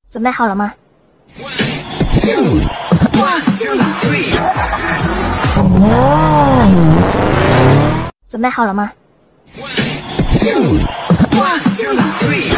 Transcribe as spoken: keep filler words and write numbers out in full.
准备好了吗？准备好了吗？ One, two, three.